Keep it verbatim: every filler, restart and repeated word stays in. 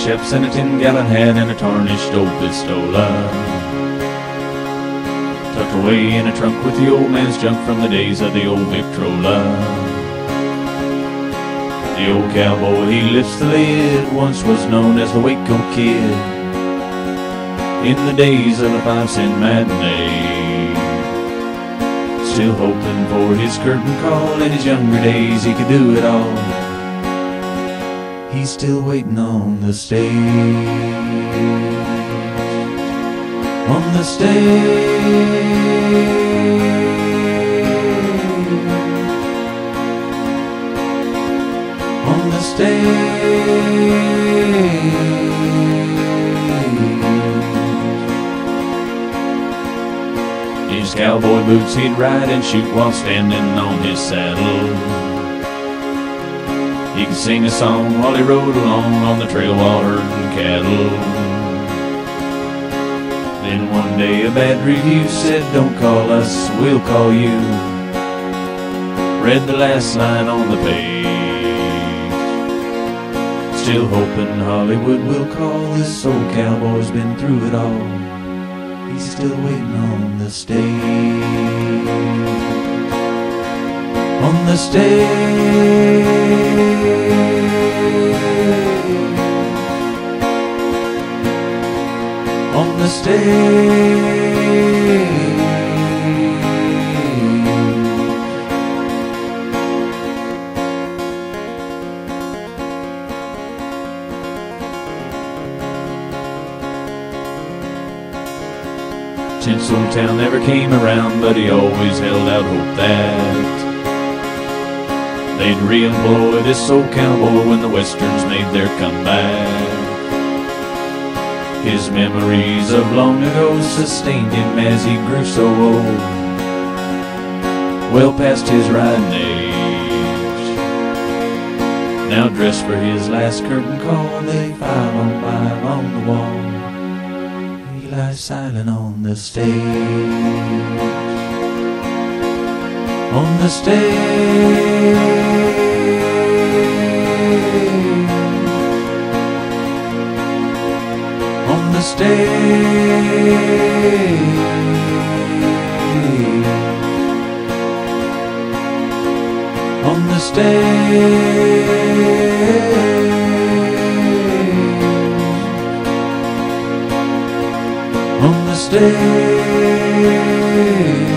chaps and a ten-gallon hat and a tarnished old pistola, tucked away in a trunk with the old man's junk from the days of the old Victrola. The old cowboy, he lifts the lid, once was known as the Waco Kid, in the days of the five-cent matinee. Still hoping for his curtain call, in his younger days he could do it all. He's still waiting on the stage, on the stage. On the stage. In his cowboy boots he'd ride and shoot while standing on his saddle. He could sing a song while he rode along on the trail while herding cattle. Then one day a bad review said, "Don't call us, we'll call you." Read the last line on the page, still hoping Hollywood will call. This old cowboy's been through it all. He's still waiting on the stage, on the stage, on the stage. Tinseltown never came around, but he always held out hope that they'd re-employ this old cowboy when the westerns made their comeback. His memories of long ago sustained him as he grew so old, well past his riding age. Now dressed for his last curtain call, they file on by along the wall. He lies silent on the stage, on the stage, on the stage, on the stage. On the stage.